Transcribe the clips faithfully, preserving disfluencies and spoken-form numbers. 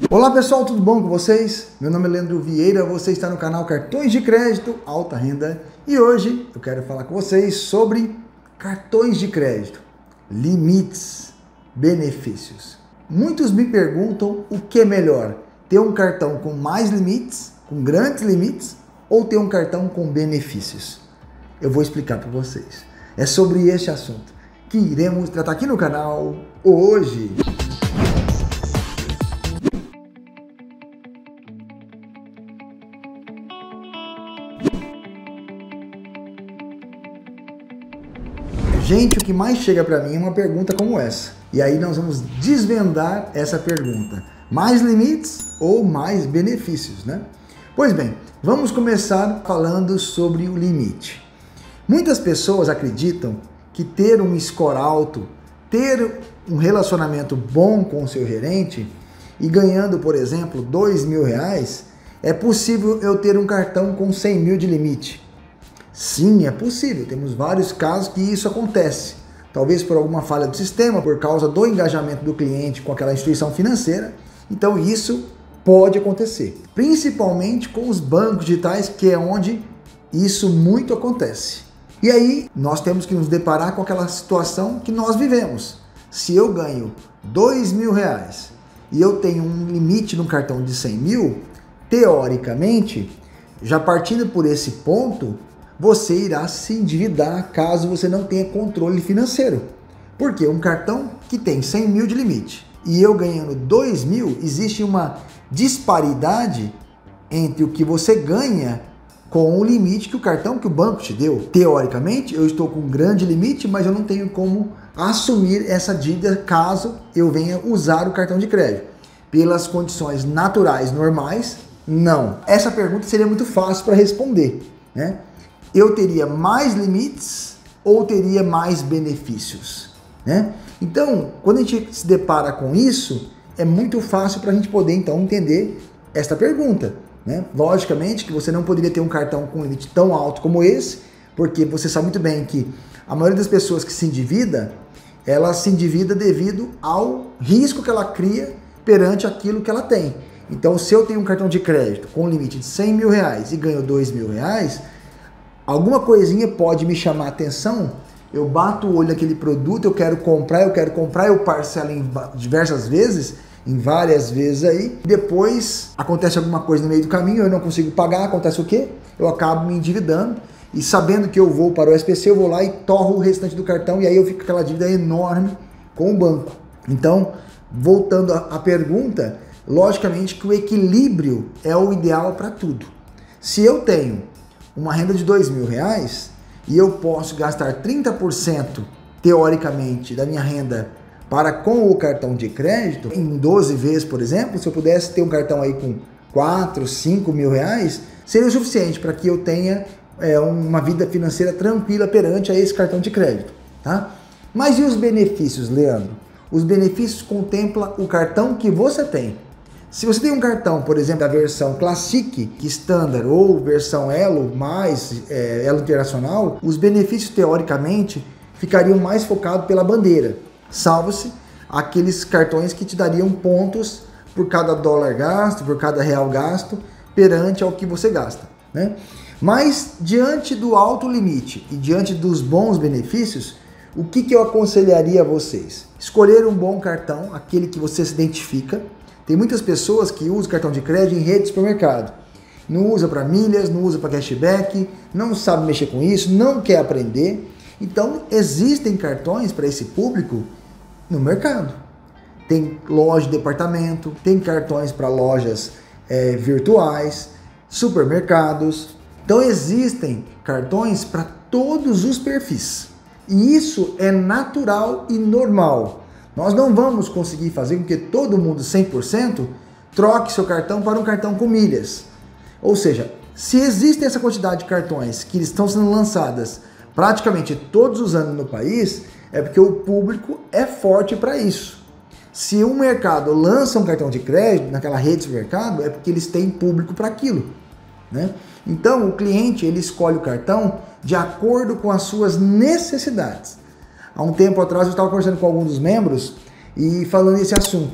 Olá pessoal, tudo bom com vocês? Meu nome é Leandro Vieira, você está no canal Cartões de Crédito Alta Renda e hoje eu quero falar com vocês sobre cartões de crédito, limites, benefícios. Muitos me perguntam o que é melhor, ter um cartão com mais limites, com grandes limites, ou ter um cartão com benefícios. Eu vou explicar para vocês. É sobre este assunto que iremos tratar aqui no canal hoje. Gente, o que mais chega para mim é uma pergunta como essa. E aí nós vamos desvendar essa pergunta. Mais limites ou mais benefícios, né? Pois bem, vamos começar falando sobre o limite. Muitas pessoas acreditam que ter um score alto, ter um relacionamento bom com o seu gerente e ganhando, por exemplo, dois mil reais, é possível eu ter um cartão com cem mil de limite. Sim, é possível. Temos vários casos que isso acontece. Talvez por alguma falha do sistema, por causa do engajamento do cliente com aquela instituição financeira. Então isso pode acontecer. Principalmente com os bancos digitais, que é onde isso muito acontece. E aí nós temos que nos deparar com aquela situação que nós vivemos. Se eu ganho dois mil reais e eu tenho um limite no cartão de cem mil, teoricamente, já partindo por esse ponto, você irá se endividar caso você não tenha controle financeiro. Porque um cartão que tem cem mil de limite e eu ganhando dois mil, existe uma disparidade entre o que você ganha com o limite que o cartão que o banco te deu. Teoricamente, eu estou com um grande limite, mas eu não tenho como assumir essa dívida caso eu venha usar o cartão de crédito. Pelas condições naturais, normais, não. Essa pergunta seria muito fácil para responder, né? Eu teria mais limites ou teria mais benefícios, né? Então, quando a gente se depara com isso, é muito fácil para a gente poder, então, entender esta pergunta, né? Logicamente que você não poderia ter um cartão com limite tão alto como esse, porque você sabe muito bem que a maioria das pessoas que se endivida, ela se endivida devido ao risco que ela cria perante aquilo que ela tem. Então, se eu tenho um cartão de crédito com limite de cem mil reais e ganho dois mil reais, alguma coisinha pode me chamar a atenção, eu bato o olho naquele produto, eu quero comprar, eu quero comprar, eu parcelo em diversas vezes, em várias vezes aí, depois acontece alguma coisa no meio do caminho, eu não consigo pagar, acontece o quê? Eu acabo me endividando e sabendo que eu vou para o S P C, eu vou lá e torro o restante do cartão e aí eu fico com aquela dívida enorme com o banco. Então, voltando à pergunta, logicamente que o equilíbrio é o ideal para tudo. Se eu tenho uma renda de dois mil reais e eu posso gastar trinta por cento, teoricamente, da minha renda para com o cartão de crédito, em doze vezes, por exemplo, se eu pudesse ter um cartão aí com quatro, cinco mil reais, seria o suficiente para que eu tenha é, uma vida financeira tranquila perante a esse cartão de crédito, tá? Mas e os benefícios, Leandro? Os benefícios contemplam o cartão que você tem. Se você tem um cartão, por exemplo, da versão Classic, Standard ou versão Elo, mais é, Elo Internacional, os benefícios, teoricamente, ficariam mais focados pela bandeira. Salvo-se aqueles cartões que te dariam pontos por cada dólar gasto, por cada real gasto, perante ao que você gasta, né? Mas, diante do alto limite e diante dos bons benefícios, o que, que eu aconselharia a vocês? Escolher um bom cartão, aquele que você se identifica. Tem muitas pessoas que usam cartão de crédito em rede de supermercado. Não usa para milhas, não usa para cashback, não sabe mexer com isso, não quer aprender. Então, existem cartões para esse público no mercado. Tem loja de departamento, tem cartões para lojas é, virtuais, supermercados. Então, existem cartões para todos os perfis. E isso é natural e normal. Nós não vamos conseguir fazer com que todo mundo, cem por cento, troque seu cartão para um cartão com milhas. Ou seja, se existe essa quantidade de cartões que estão sendo lançadas praticamente todos os anos no país, é porque o público é forte para isso. Se um mercado lança um cartão de crédito naquela rede de mercado, é porque eles têm público para aquilo, né? Então, o cliente ele escolhe o cartão de acordo com as suas necessidades. Há um tempo atrás eu estava conversando com alguns dos membros e falando esse assunto,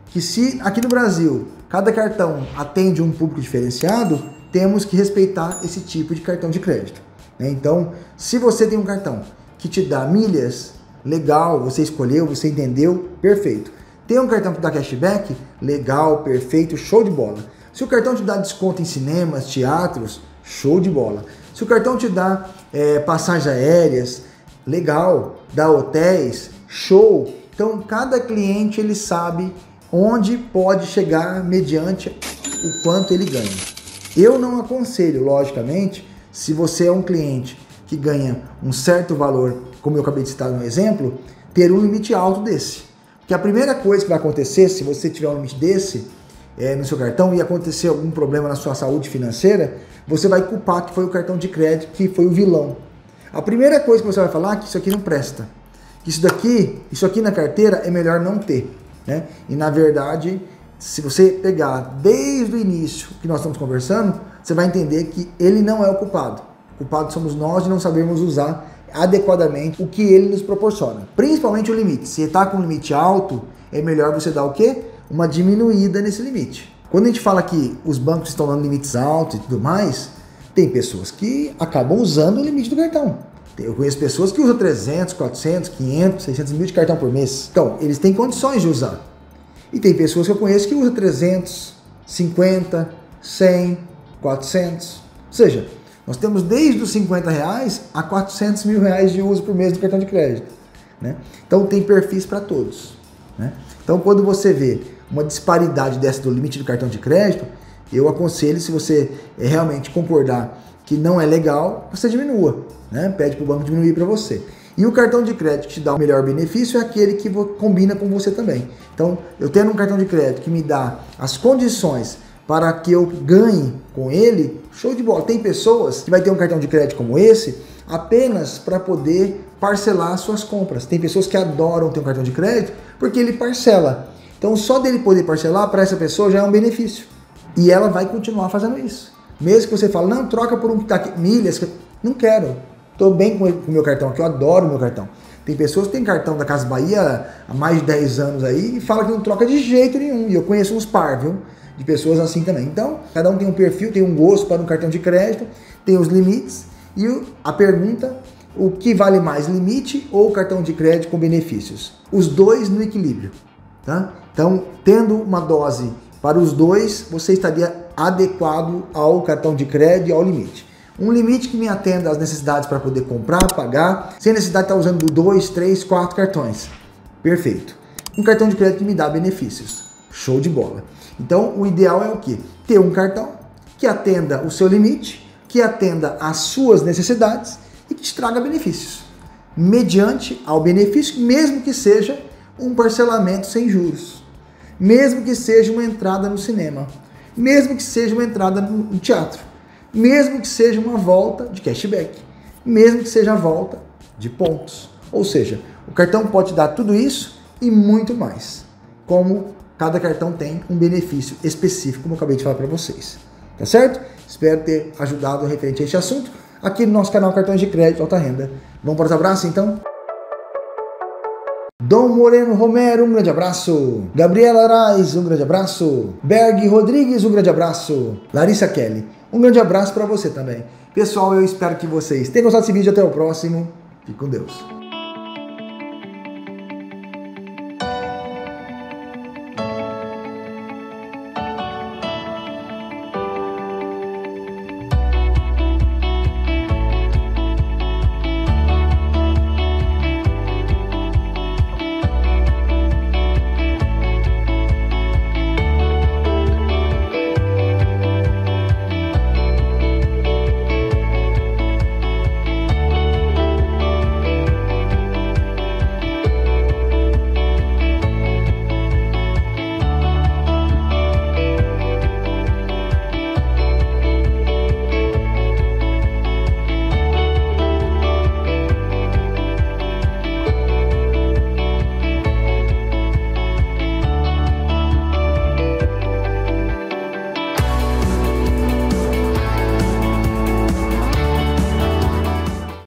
que se aqui no Brasil cada cartão atende um público diferenciado, temos que respeitar esse tipo de cartão de crédito. Então, se você tem um cartão que te dá milhas, legal, você escolheu, você entendeu, perfeito. Tem um cartão que dá cashback, legal, perfeito, show de bola. Se o cartão te dá desconto em cinemas, teatros, show de bola. Se o cartão te dá é, passagens aéreas, legal, dá hotéis, show. Então, cada cliente ele sabe onde pode chegar mediante o quanto ele ganha. Eu não aconselho, logicamente, se você é um cliente que ganha um certo valor, como eu acabei de citar no exemplo, ter um limite alto desse. Porque a primeira coisa que vai acontecer, se você tiver um limite desse é, no seu cartão e acontecer algum problema na sua saúde financeira, você vai culpar que foi o cartão de crédito que foi o vilão. A primeira coisa que você vai falar é que isso aqui não presta. Que isso daqui, isso aqui na carteira é melhor não ter. Né? E na verdade, se você pegar desde o início que nós estamos conversando, você vai entender que ele não é o culpado. O culpado somos nós de não sabermos usar adequadamente o que ele nos proporciona. Principalmente o limite. Se está com um limite alto, é melhor você dar o quê? Uma diminuída nesse limite. Quando a gente fala que os bancos estão dando limites altos e tudo mais, tem pessoas que acabam usando o limite do cartão. Eu conheço pessoas que usam trezentos, quatrocentos, quinhentos, seiscentos mil de cartão por mês. Então, eles têm condições de usar. E tem pessoas que eu conheço que usam trezentos, cinquenta, cem, quatrocentos. Ou seja, nós temos desde os cinquenta reais a quatrocentos mil reais de uso por mês do cartão de crédito. Né? Então, tem perfis para todos. Né? Então, quando você vê uma disparidade dessa do limite do cartão de crédito, eu aconselho, se você realmente concordar que não é legal, você diminua. Né? Pede para o banco diminuir para você. E o cartão de crédito que te dá o melhor benefício é aquele que combina com você também. Então, eu tendo um cartão de crédito que me dá as condições para que eu ganhe com ele, show de bola. Tem pessoas que vai ter um cartão de crédito como esse apenas para poder parcelar suas compras. Tem pessoas que adoram ter um cartão de crédito porque ele parcela. Então, só dele poder parcelar para essa pessoa já é um benefício. E ela vai continuar fazendo isso. Mesmo que você fale, não, troca por um que tá aqui, milhas, não quero. Estou bem com o meu cartão aqui, eu adoro o meu cartão. Tem pessoas que têm cartão da Casas Bahia há mais de dez anos aí e fala que não troca de jeito nenhum. E eu conheço uns par, viu? De pessoas assim também. Então, cada um tem um perfil, tem um gosto para um cartão de crédito, tem os limites. E a pergunta, o que vale mais, limite ou cartão de crédito com benefícios? Os dois no equilíbrio. Tá? Então, tendo uma dose para os dois, você estaria adequado ao cartão de crédito e ao limite. Um limite que me atenda às necessidades para poder comprar, pagar, sem necessidade de estar usando dois, três, quatro cartões. Perfeito. Um cartão de crédito que me dá benefícios. Show de bola. Então, o ideal é o quê? Ter um cartão que atenda o seu limite, que atenda às suas necessidades e que te traga benefícios. Mediante ao benefício, mesmo que seja um parcelamento sem juros. Mesmo que seja uma entrada no cinema. Mesmo que seja uma entrada no teatro. Mesmo que seja uma volta de cashback, mesmo que seja a volta de pontos. Ou seja, o cartão pode dar tudo isso e muito mais, como cada cartão tem um benefício específico, como eu acabei de falar para vocês. Tá certo? Espero ter ajudado referente a este assunto aqui no nosso canal Cartões de Crédito Alta Renda. Vamos para os abraços então? Dom Moreno Romero, um grande abraço. Gabriela Arais, um grande abraço. Berg Rodrigues, um grande abraço. Larissa Kelly, um grande abraço para você também. Pessoal, eu espero que vocês tenham gostado desse vídeo. Até o próximo. Fique com Deus.